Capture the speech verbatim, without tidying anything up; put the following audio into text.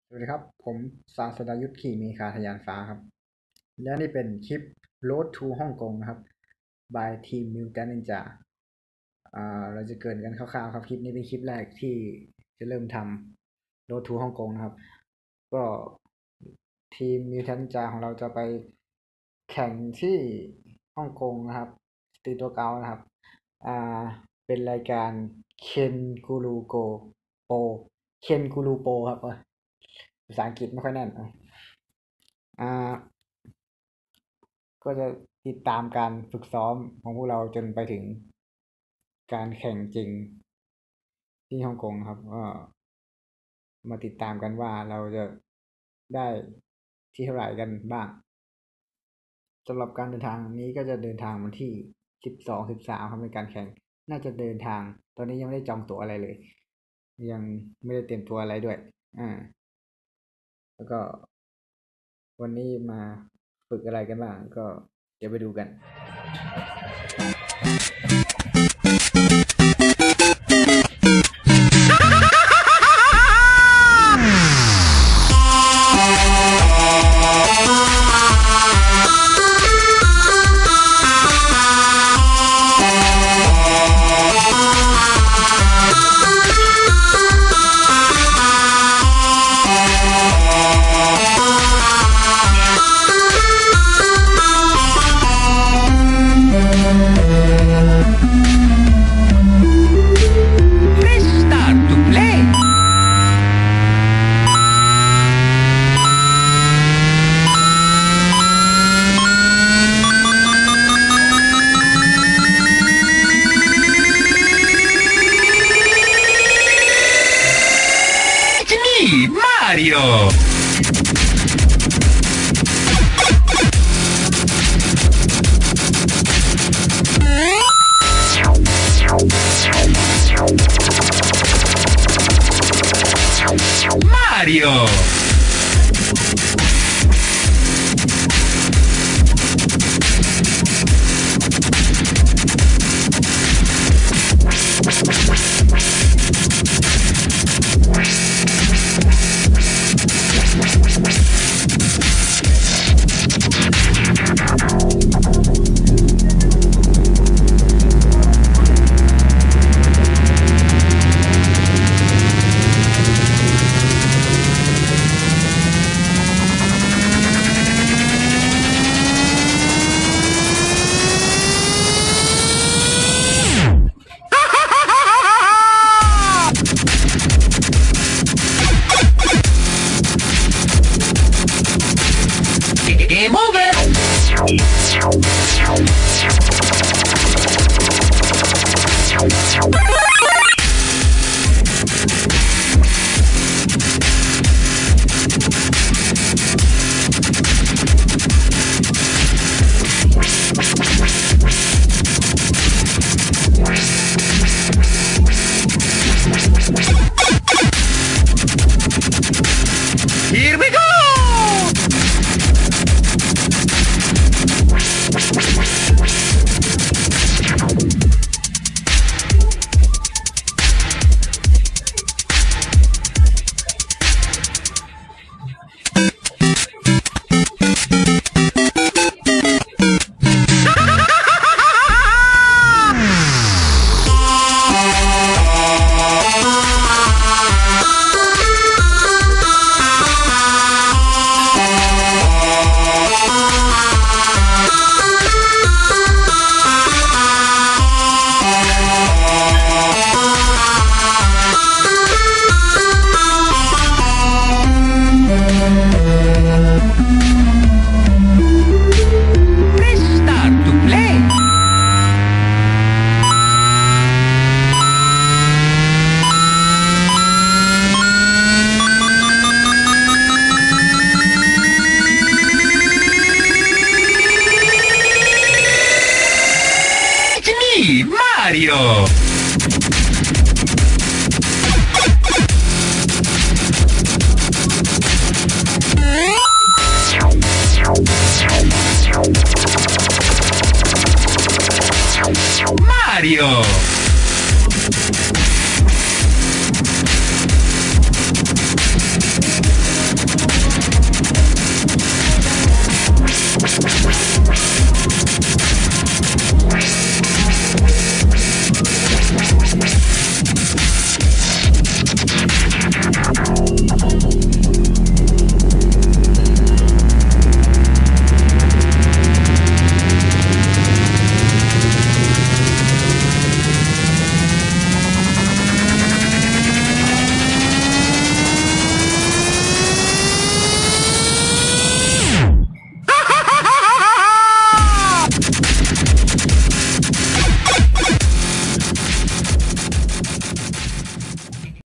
สวัสดีครับผมศาสดายุทธขี่มีคาทะยานฟ้าครับและนี่เป็นคลิป Road to ฮ่องกงนะครับ by Team Mutant Ninja อ่าเราจะเกินกันคร่าวๆครับคลิปนี้เป็นคลิปแรกที่จะเริ่มทำ Road to ฮ่องกงนะครับก็ทีม Mutant Ninja ของเราจะไปแข่งที่ฮ่องกงนะครับสตรีทตัวเก่านะครับอ่าเป็นรายการเคนกูรูโกโปเคนกูรูโปครับภาษาอังกฤษไม่ค่อยแน่นอ่าก็จะติดตามการฝึกซ้อมของพวกเราจนไปถึงการแข่งจริงที่ฮ่องกงครับก็มาติดตามกันว่าเราจะได้ที่เท่าไหร่กันบ้างสำหรับการเดินทางนี้ก็จะเดินทางวันที่สิบสอง สิบสามครับในการแข่งน่าจะเดินทางตอนนี้ยังไม่ได้จองตั๋วอะไรเลยยังไม่ได้เตรียมตัวอะไรด้วยอ่าแล้วก็วันนี้มาฝึกอะไรกันบ้างก็เดี๋ยวไปดูกัน Mario! Mario! Game over! Here we go! Mario! Mario!